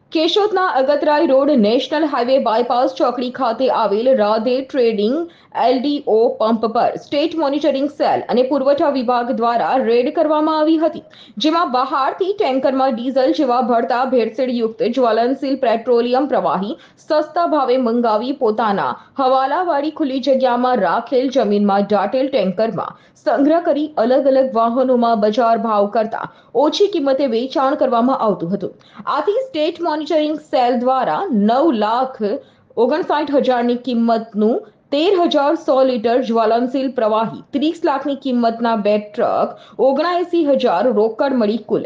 કેશોદના Agatrai road national highway bypass ચોકડી ખાતે આવેલ રાધે ટ્રેડિંગ એલડીઓ પંપ પર સ્ટેટ મોનિટરિંગ સેલ અને પુરવઠા વિભાગ દ્વારા રેડ કરવામાં આવી હતી, જેમાં બહારથી ટેન્કરમાં ડીઝલ જેવા ભળતા ભેળસેળયુક્ત જ્વલનશીલ પેટ્રોલિયમ પ્રવાહી સસ્તા ભાવે મંગાવી પોતાના હવાલાવાળી ખુલ્લી જગ્યામાં રાખેલ જમીનમાં દાટેલ ટેન્કરમાં સંગ્રહ કરી અલગ અલગ વાહનોમાં બજાર ભાવ કરતા ઓછી કિંમતે વેચાણ કરવામાં આવતું હતું। આથી સ્ટેટ મોનિટરિંગ સેલ દ્વારા 9,59,000ની કિંમતનું 13,100 લીટર જ્વલનશીલ પ્રવાહી 30 લાખની કિંમતના 2 ટ્રક 79,000 રોકડ મળી કુલ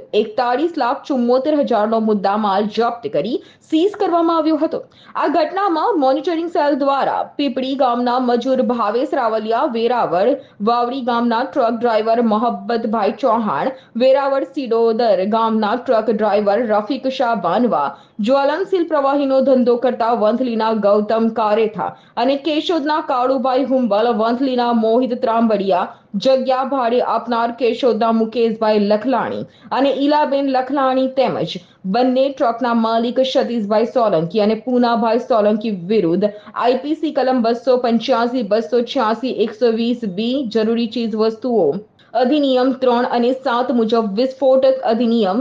41,74,000નો મુદ્દામાલ જપ્ત કરી સીઝ કરવામાં આવ્યો હતો। આ ઘટનામાં મોનિટરિંગ સેલ દ્વારા પીપળી ગામના મજૂર ભાવેશ રાવલિયા, વેરાવળ વાવડી ગામના ટ્રક ડ્રાઈવર મોહબ્બતભાઈ ચૌહાણ, વેરાવળ સિડોદર ગામના ટ્રક ડ્રાઈવર રફીક શાહ બાનવા, જ્વલનશીલ પ્રવાહીનો ધંધો કરતા વંથલીના ગૌતમ કારેઠા અને કેશોદના કાળુભાઈ હુંબલ, વંથલીના મોહિત ત્રાંબડિયા, જગ્યા ભાડે આપનાર કેશોદના મુકેશભાઈ લખલાણી અને ઈલાબેન લખલાણી તેમજ બંને ટ્રકના માલિક સતીશભાઈ સોલંકી અને પૂનાભાઈ સોલંકી વિરુદ્ધ આઈપીસી કલમ 285, 286, 120B જરૂરી ચીજ વસ્તુઓ अधिनियम 3 અને 7 મુજબ વિસ્ફોટક अधिनियम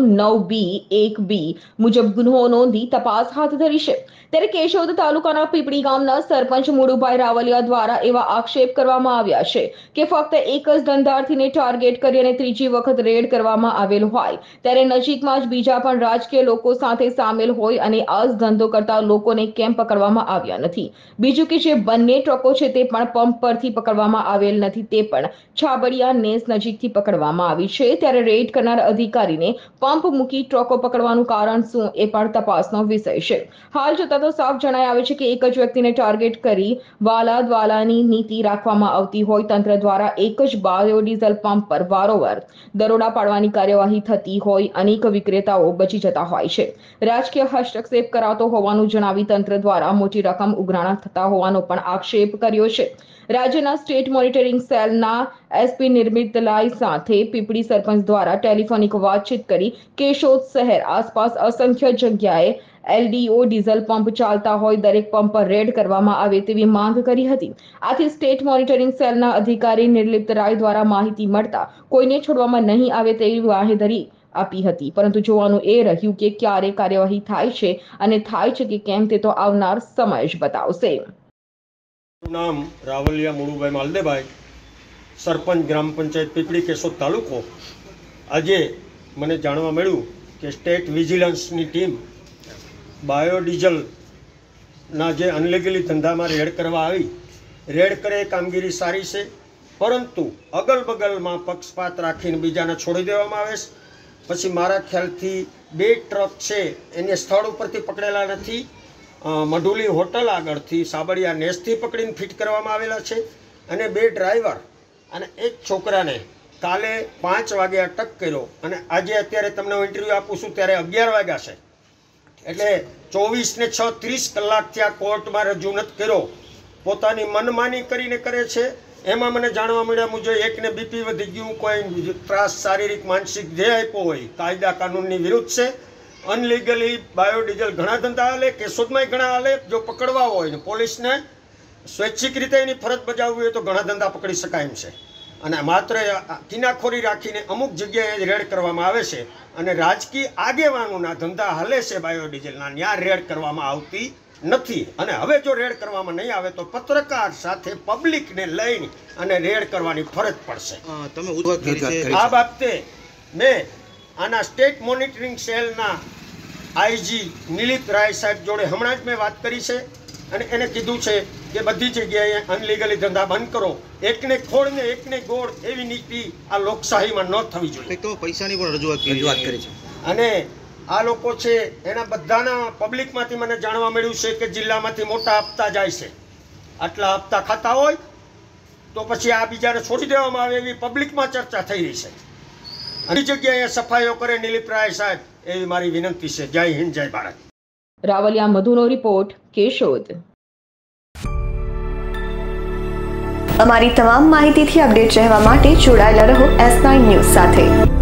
9B1B મુજબ ગુનો નોંધી તપાસ હાથ ધરી છે। ત્યારે કેશોદ તાલુકાના પીપળી ગામના સરપંચ મુળુભાઈ રાવલિયા દ્વારા એવા આક્ષેપ કરવામાં આવ્યા છે કે ફક્ત એક જ ધંધાર્થીને ટાર્ગેટ કરી અને ત્રીજી વખત રેડ કરવામાં આવેલ હોય ત્યારે નજીકમાં જ બીજા પણ રાજકીય લોકો સાથે સામેલ હોય અને આ જ ધંધો કરતા લોકોને કેમ પકડવામાં આવ્યા નથી। બીજું કે જે બંને ટ્રકો છે તે પણ પંપ પરથી પકડવામાં આવેલ નથી, તે પણ છાબડિયા નેસ નજીકથી પકડવામાં આવી છે। ત્યારે રેડ કરનાર અધિકારીને પંપ મૂકી ટ્રકો પકડવાનું કારણ શું એ પણ તપાસનો વિષય છે। હાલ જોતા તો સાફ જણાઈ આવે છે કે એક જ વ્યક્તિને ટાર્ગેટ કરી વાલાદવાલાની નીતિ રાખવામાં આવતી હોય તંત્ર દ્વારા એક જ બાયોડીઝલ પંપ પર વારંવાર દરોડા પાડવાની કાર્યવાહી થતી હોય અનેક વિક્રેતાઓ બચી જતા હોય છે। રાજકીય હસ્તક્ષેપ કરાતો હોવાનું જણાવી તંત્ર દ્વારા મોટી રકમ ઉઘરાણા થતા હોવાનો પણ આક્ષેપ કર્યો છે। રાજ્યના સ્ટેટ મોનિટરિંગ સેલના એસપી નિર્મિત લાઈ સાથે પીપળી સરપંચ દ્વારા ટેલિફોનિક વાતચીત કરી કેશોદ શહેર આસપાસ અસંખ્ય જગ્યાએ એલડીઓ ડીઝલ પંપ ચાલતા હોય દરેક પંપ પર રેડ કરવામાં આવે તેવી માંગ કરી હતી। આથી સ્ટેટ મોનિટરિંગ સેલના અધિકારી નિર્લિપ્ત રાય દ્વારા માહિતી મળતા કોઈને છોડવામાં નહીં આવે તેવી બાંહેધરી આપી હતી, પરંતુ જોવાનું એ રહ્યું કે ક્યારે કાર્યવાહી થાય છે અને થાય છે કે કેમ તે તો આવનાર સમય જ બતાવશે। નામ રાવલિયા મુળુભાઈ માલદેભાઈ, સરપંચ ગ્રામ પંચાયત પીપળી કેશોદ તાલુકો। આજે મને જાણવા મળ્યું કે સ્ટેટ વિજિલન્સની ટીમ બાયોડીઝલના જે અનલીગલી ધંધામાં રેડ કરવા આવી। રેડ કરે કામગીરી સારી છે, પરંતુ અગલ બગલમાં પક્ષપાત રાખીને બીજાને છોડી દેવામાં આવે છે। પછી મારા ખ્યાલથી 2 ટ્રક છે એને સ્થળ ઉપરથી પકડેલા નથી, મઢુલી હોટલ આગળથી સાબડિયા નેસથી પકડીને ફિટ કરવામાં આવેલા છે અને 2 ડ્રાઈવર અને એક છોકરાને કાલે 5 વાગે અટક કર્યો અને આજે અત્યારે તમને હું ઇન્ટરવ્યૂ આપું છું ત્યારે 11 વાગ્યા છે, એટલે 24 ને 6 30 કલાકથી આ કોર્ટમાં રજૂ નથી કર્યો, પોતાની મનમાની કરીને કરે છે। એમાં મને જાણવા મળ્યા મુજબ એકને બીપી વધી ગયું, કોઈ ત્રાસ શારીરિક માનસિક જે આપ્યો હોય કાયદા કાનૂનની વિરુદ્ધ છે। અનલીગલી બાયોડીઝલ ઘણા ધંધા હાલે, કેશોદમાંય ઘણા હાલે। જો પકડવા હોય ને પોલીસને સ્વૈચ્છિક રીતે એની ફરજ બજાવવી હોય તો ઘણા ધંધા પકડી શકાય એમ છે અને માત્ર કિનાખોરી રાખીને અમુક જગ્યાએ રેડ કરવામાં આવે છે અને રાજકીય આગેવાનોના ધંધા હાલે છે બાયોડીઝલના, ત્યાં રેડ કરવામાં આવતી નથી। અને હવે જો રેડ કરવામાં નહીં આવે તો પત્રકાર સાથે પબ્લિકને લઈને અને રેડ કરવાની ફરજ પડશે। આ બાબતે મેં આના સ્ટેટ મોનિટરિંગ સેલના આઈજી નિલિપ રાય સાહેબ જોડે હમણાં જ મેં વાત કરી છે અને એને કીધું છે કે બધી જગ્યાએ અનલીગલી ધંધા બંધ કરો, એકને ખોળ ને એકને ગોળ એવી નીતિ આ લોકશાહીમાં ન થવી જોઈએ। તો પૈસાની પણ રજૂઆત કરી છે અને આ લોકો છે એના બધાના પબ્લિકમાંથી મને જાણવા મળ્યું છે કે જિલ્લામાંથી મોટા હપ્તા જાય છે। આટલા હપ્તા ખાતા હોય તો પછી આ બીજાને છોડી દેવામાં આવે એવી પબ્લિકમાં ચર્ચા થઈ રહી છે। ઘણી જગ્યાએ સફાઈઓ કરે નિલિપ રાય સાહેબ એવી મારી વિનંતી છે। જય હિન્દ, જય ભારત। રાવલિયા મધુનો રિપોર્ટ, કેશોદ। અમારી તમામ માહિતીથી અપડેટ રહેવા માટે જોડાયેલા રહો S9 ન્યૂઝ સાથે।